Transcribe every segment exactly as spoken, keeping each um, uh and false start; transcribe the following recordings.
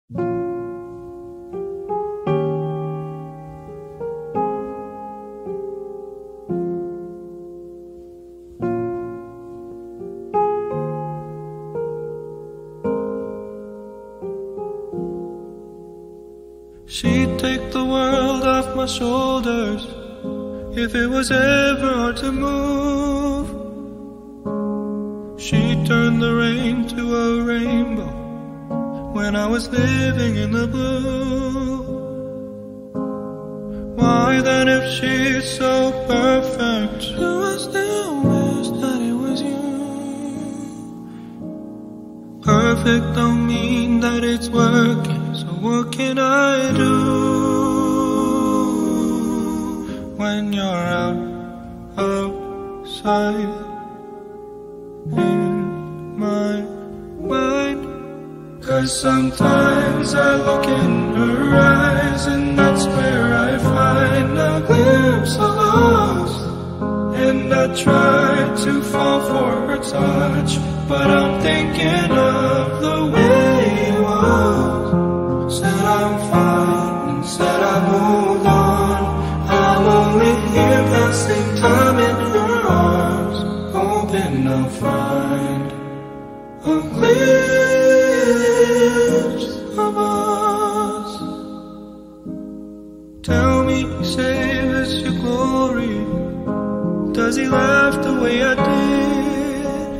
She'd take the world off my shoulders if it was ever hard to move. She'd turn the rain to a rainbow when I was living in the blue. Why then, if she's so perfect, do I still wish that it was you? Perfect don't mean that it's working, so what can I do when you're out, outside in my mind? 'Cause sometimes I look in her eyes, and that's where I find a glimpse of us. And I try to fall for her touch, but I'm thinking of the way it was. Said I'm fine and said I moved on. I'm only here passing time in her arms, hoping I'll find a glimpse of us. Tell me, say this your glory? Does he laugh the way I did?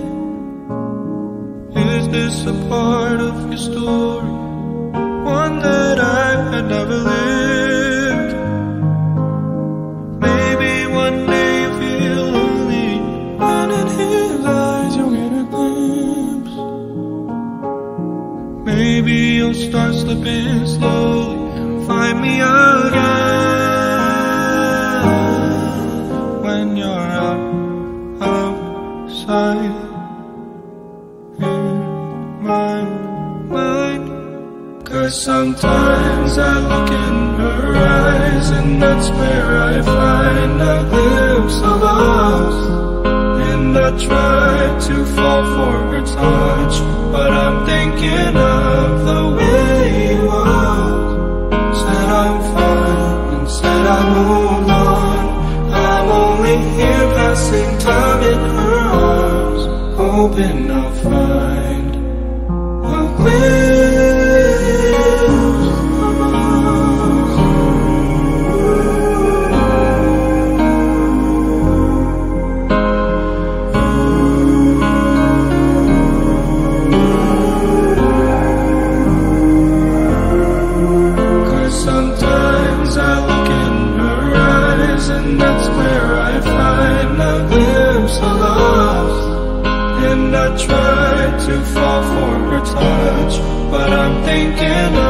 Is this a part of your story, one that I had never lived? Maybe one day you feel lonely, and in his eyes you'll get a glimpse. Maybe you'll start slipping slowly and find me again when you're out, outside in my mind. 'Cause sometimes I look in her eyes, and that's where I find a glimpse of us. And I try to fall for her touch, but I'm thinking of the way it was. Said I'm fine and said I moved on. I'm only here passing time in her arms, hoping I'll find a glimpse of us. 'Cause sometimes I look in her eyes, and that's where I find a glimpse of us. And I try to fall for her touch, but I'm thinking of